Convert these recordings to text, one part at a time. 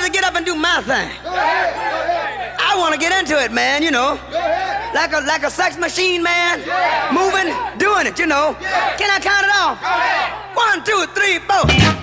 to get up and do my thing. I want to get into it, man, you know. Like a sex machine, man. Moving, doing it, you know. Can I count it off? 1, 2, 3, 4.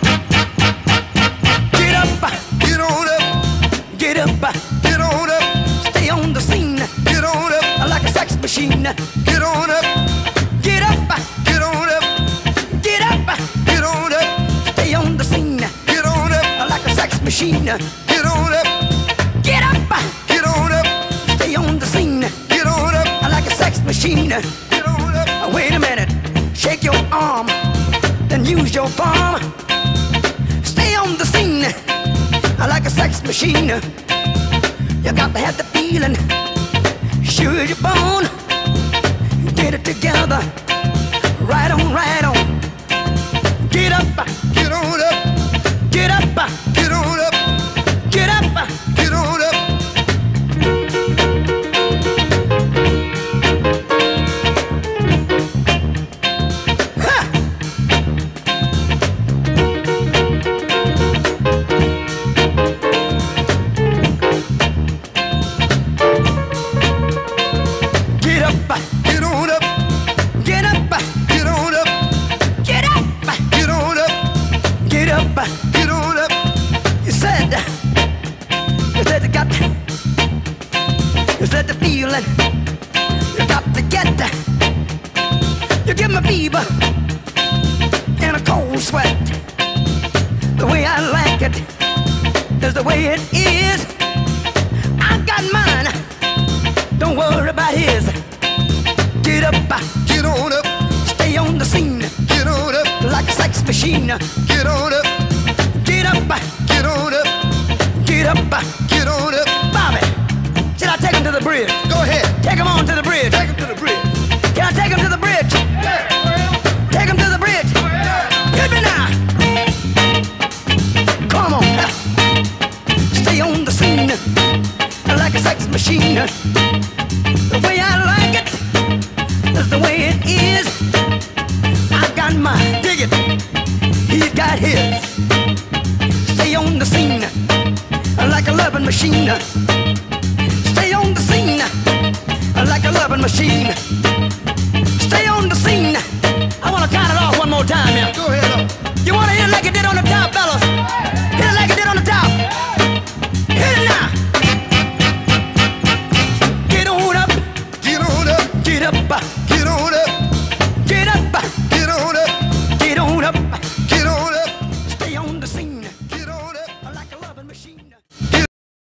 Get up, Get on up, get up, get on up, stay on the scene. get on up, Like a sex machine. get on up, Get up, get on up, get up, get on up, stay on the scene. get on up, Like a sex machine. get on up, Get up, get on up, stay on the scene. get on up, Like a sex machine. get on up. Wait a minute, shake your arm, then use your palm. Stay on the scene like a sex machine. You got to have the feeling, sure as you're born. Get it together, right on, right on. Get up, Get on up, get up, get on up, get up. get on up. Get up, Get on up, get up, get on up, get up, get on up, get up. get on up. You said you got the feeling. You got to get that. You give me fever and a cold sweat. The way I like it is the way it is. I got mine. Don't worry about his. Get up, Get on up, stay on the scene get on up, like a sex machine. get on up, Get up, get on up, get up. get on up. Bobby, should I take him to the bridge? Go ahead, Take him on to the bridge. take him to the bridge. Can I take him to the bridge? Take him to the bridge. Hit me now. Come on. Stay on the scene like a sex machine. The way I like it is the way it is. I got mine. Dig it. He's got his. Stay on the scene like a loving machine. Stay on the scene like a loving machine.